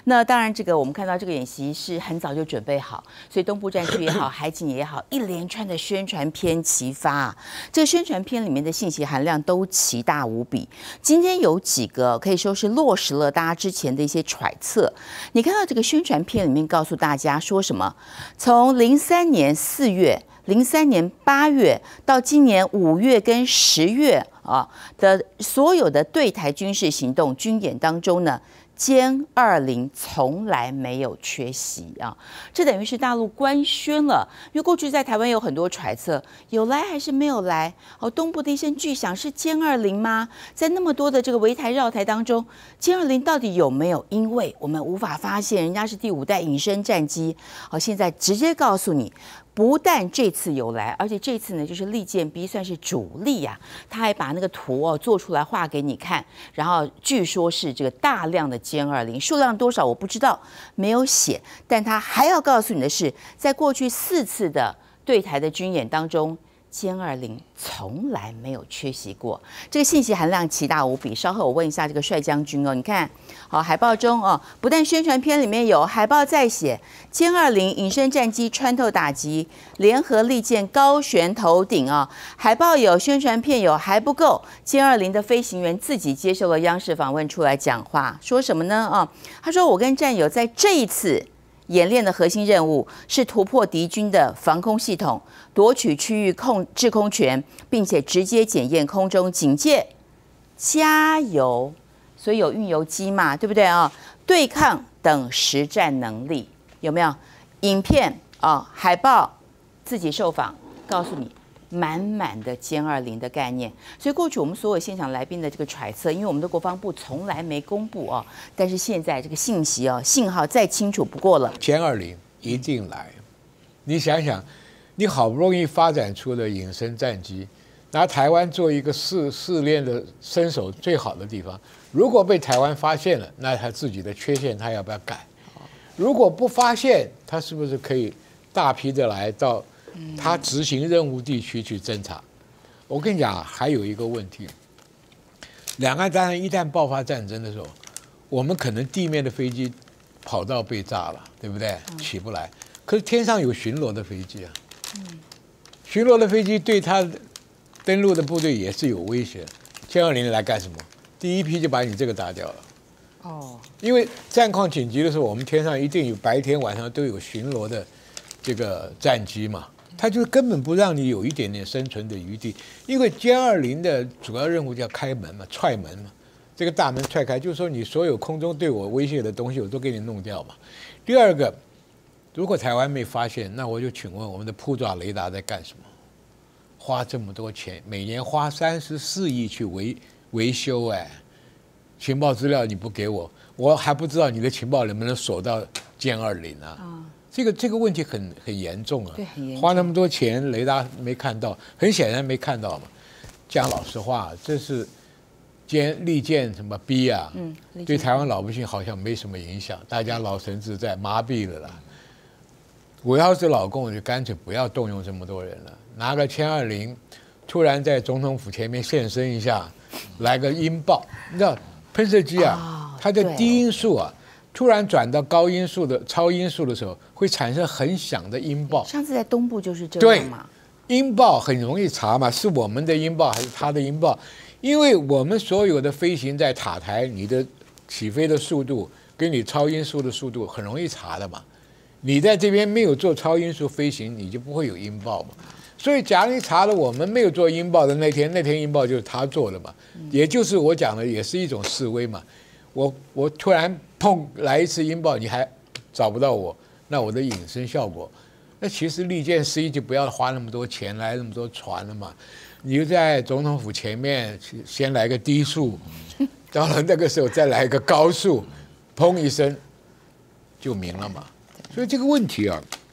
那当然，这个我们看到这个演习是很早就准备好，所以东部战区也好，海警也好，一连串的宣传片齐发。这个宣传片里面的信息含量都奇大无比。今天有几个可以说是落实了大家之前的一些揣测。你看到这个宣传片里面告诉大家说什么？从03年4月、03年8月到今年5月跟10月的所有的对台军事行动军演当中呢，歼20从来没有缺席啊！这等于是大陆官宣了，因为过去在台湾有很多揣测，有来还是没有来？东部的一声巨响是歼20吗？在那么多的这个围台绕台当中，歼20到底有没有？因为我们无法发现人家是第5代隐身战机，现在直接告诉你。不但这次有来，而且这次呢，就是利剑 B 算是主力啊，他还把那个图做出来画给你看，然后据说是这个大量的歼20，数量多少我不知道，没有写，但他还要告诉你的是，在过去4次的对台的军演当中。歼20从来没有缺席过，这个信息含量奇大无比。稍后我问一下这个帅将军你看，海报中不但宣传片里面有，海报再写歼20隐身战机穿透打击，联合利剑高悬头顶海报有，宣传片有，还不够。歼20的飞行员自己接受了央视访问出来讲话，说什么呢？他说：“我跟战友在这一次。”演练的核心任务是突破敌军的防空系统，夺取区域制空权，并且直接检验空中警戒。加油！所以有运油机嘛，对不对对抗等实战能力有没有？影片海报，自己受访，告诉你。满满的歼20的概念，所以过去我们所有现场来宾的这个揣测，因为我们的国防部从来没公布但是现在这个信息信号再清楚不过了。 歼20一定来，你想想，你好不容易发展出了隐身战机，拿台湾做一个试炼的身手最好的地方，如果被台湾发现了，那他自己的缺陷他要不要改？如果不发现，他是不是可以大批的来到？他执行任务地区去侦察，我跟你讲，还有一个问题，两岸当然一旦爆发战争的时候，我们可能地面的飞机跑道被炸了，对不对？起不来。可是天上有巡逻的飞机啊，巡逻的飞机对他登陆的部队也是有威胁。歼20来干什么？第一批就把你这个打掉了。因为战况紧急的时候，我们天上一定有白天晚上都有巡逻的这个战机嘛。他就根本不让你有一点点生存的余地，因为歼20的主要任务叫开门嘛，踹门嘛，这个大门踹开，就是说你所有空中对我威胁的东西，我都给你弄掉嘛。第二个，如果台湾没发现，那我就请问我们的扑爪雷达在干什么？花这么多钱，每年花34亿去维修，情报资料你不给我，我还不知道你的情报能不能锁到歼20啊？这个问题很严重啊！ 对，很严重。 花那么多钱，雷达没看到，很显然没看到嘛。讲老实话，这是利剑什么 B 啊？对台湾老百姓好像没什么影响，大家老神自在，麻痹了啦。我要是老共，就干脆不要动用这么多人了，拿个歼20，突然在总统府前面现身一下，来个音爆，你知道喷射机它的低音速突然转到高音速的超音速的时候，会产生很响的音爆。 上次在东部就是这样嘛。 音爆很容易查嘛，是我们的音爆还是他的音爆？因为我们所有的飞行在塔台，你的起飞的速度跟你超音速的速度很容易查的嘛。你在这边没有做超音速飞行，你就不会有音爆嘛。所以假如你查了我们没有做音爆的那天音爆就是他做的嘛，也就是我讲的，也是一种示威嘛。我突然砰来一次音爆，你还找不到我，那我的隐身效果，那其实利剑11就不要花那么多钱来那么多船了嘛，你就在总统府前面先来个低速，到了那个时候再来一个高速，砰一声就明了嘛。所以这个问题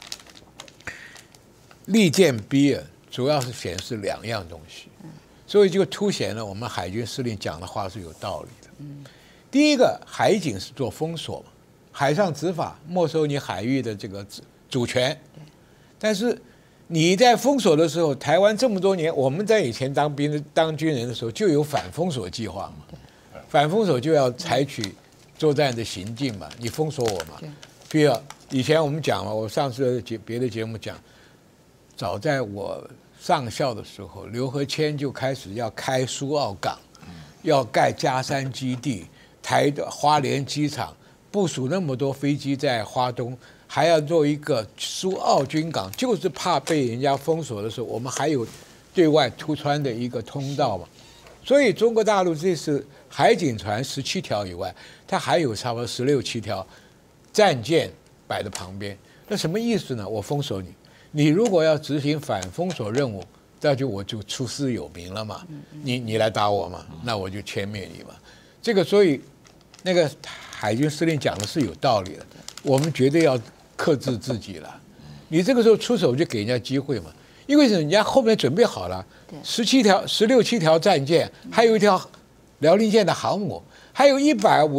利剑 B 主要是显示2样东西，所以就凸显了我们海军司令讲的话是有道理的。第一个，海警是做封锁嘛，海上执法，没收你海域的这个主权。但是你在封锁的时候，台湾这么多年，我们在以前当军人的时候就有反封锁计划嘛，反封锁就要采取作战的行径嘛，你封锁我嘛。比如以前我们讲嘛，我上次别的节目讲，早在我上校的时候，刘和谦就开始要开苏澳港，要盖嘉山基地，台的花莲机场部署那么多飞机在花东，还要做一个苏澳军港，就是怕被人家封锁的时候，我们还有对外突穿的一个通道嘛。所以中国大陆这次海警船17条以外，它还有差不多16、17条战舰摆在旁边。那什么意思呢？我封锁你，你如果要执行反封锁任务，我就出师有名了嘛。你来打我嘛，那我就歼灭你嘛。这个所以那个海军司令讲的是有道理的，我们绝对要克制自己了。你这个时候出手就给人家机会嘛，因为人家后面准备好了16、17条战舰，还有一条辽宁舰的航母，还有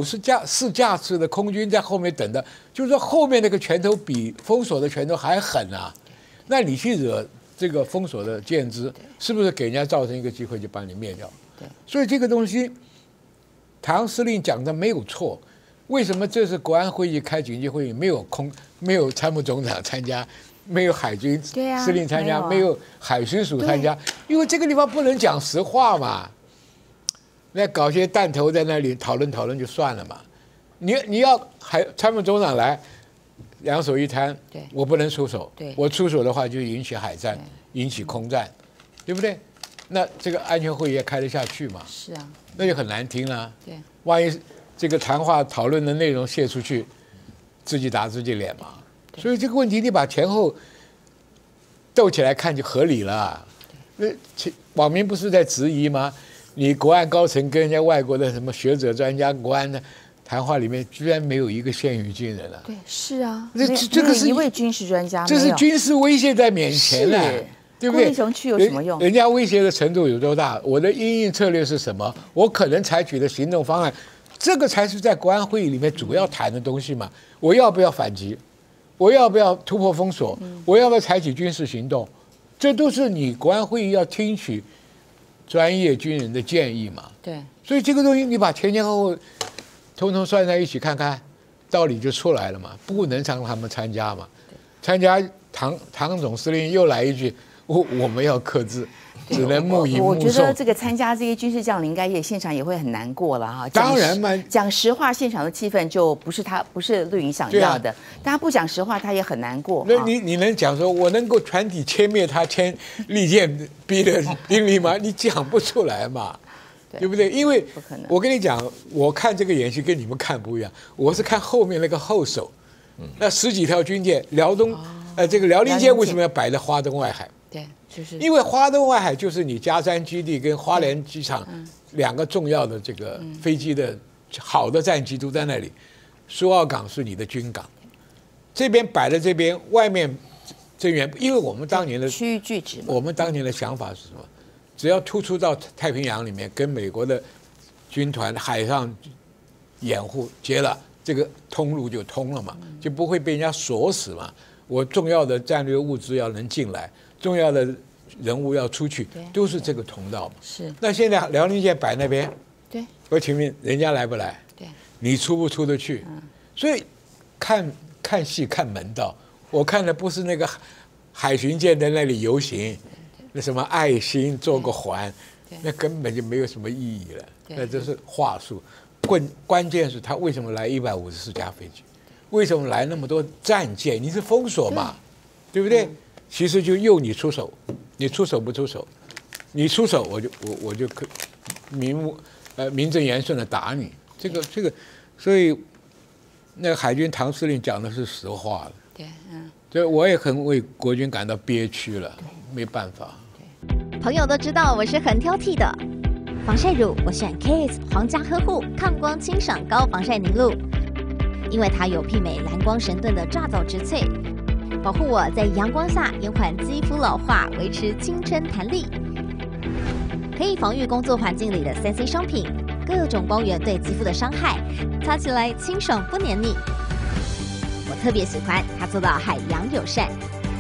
154架次的空军在后面等的，就是说后面那个拳头比封锁的拳头还狠啊。那你去惹这个封锁的舰只，是不是给人家造成一个机会就把你灭掉？所以这个东西，唐司令讲的没有错。为什么这次国安会议开紧急会议没有参谋总长参加？没有海军司令参加，没有海巡署参加，因为这个地方不能讲实话嘛。那搞些弹头在那里讨论就算了嘛。你要参谋总长来，两手一摊，我不能出手，我出手的话就引起海战，引起空战，对不对？那这个安全会议也开得下去嘛？ 是啊， 那就很难听了。对，万一这个谈话讨论的内容泄出去，自己打自己脸嘛。所以这个问题你把前后斗起来看就合理了。那网民不是在质疑吗？你国安高层跟人家外国的什么学者专家国安的谈话里面，居然没有一个现役军人了。 对，是啊， 这个是一位军事专家， 这是军事威胁在面前了，对不对？ 郭立雄去有什么用？ 人家威胁的程度有多大？我的因应策略是什么？我可能采取的行动方案，这个才是在国安会议里面主要谈的东西嘛。我要不要反击？我要不要突破封锁？我要不要采取军事行动？这都是你国安会议要听取专业军人的建议嘛。 对， 所以这个东西你把前后后通通算在一起看看，道理就出来了嘛。不能让他们参加嘛。参加唐总司令又来一句，我们要克制。只能目迎目送。 我觉得这个参加这些军事将领，应该现场也会很难过了哈。 当然嘛， 讲实话，现场的气氛就不是绿营想要的。大家不讲实话，他也很难过。 那你能讲说我能够全体歼灭他千利剑逼的兵力吗？你讲不出来嘛，对不对？因为我跟你讲，我看这个演习跟你们看不一样，我是看后面那个后手，那10几条军舰，这个辽宁舰为什么要摆在花东外海？ 对，就是因为花东外海就是你嘉山基地跟花莲机场2个重要的这个飞机的好的战机都在那里。苏澳港是你的军港，这边摆在这边，外面增援。因为我们当年的区域拒止， 我们当年的想法是什么？只要突出到太平洋里面，跟美国的军团海上掩护接了，这个通路就通了嘛，就不会被人家锁死嘛。我重要的战略物资要能进来。重要的人物要出去，都是这个通道嘛。 是。 那现在辽宁舰摆那边， 对。 我请问人家来不来？ 对。 你出不出得去？所以看戏看门道。我看的不是那个海巡舰在那里游行，那什么爱心做个环，那根本就没有什么意义了。那这是话术。关键是他为什么来154架飞机？为什么来那么多战舰？你是封锁嘛，对不对？其实就诱你出手，你出手不出手？你出手我就可名正言顺的打你。这个，所以那个海军唐司令讲的是实话了。 对， 所以我也很为国军感到憋屈了，没办法。 朋友都知道我是很挑剔的，防晒乳我选 Kiss 皇家呵护抗光清爽高防晒凝露，因为它有媲美蓝光神盾的抓藻植萃。保护我在阳光下延缓肌肤老化，维持青春弹力，可以防御工作环境里的3C 商品、各种光源对肌肤的伤害，擦起来清爽不黏腻。我特别喜欢它做到海洋友善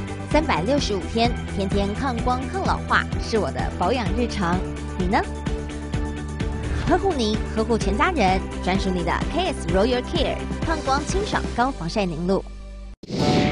，365天，天天抗光抗老化，是我的保养日常。你呢？ 呵护您，呵护全家人，专属你的 KS Royal Care 抗光清爽高防晒凝露。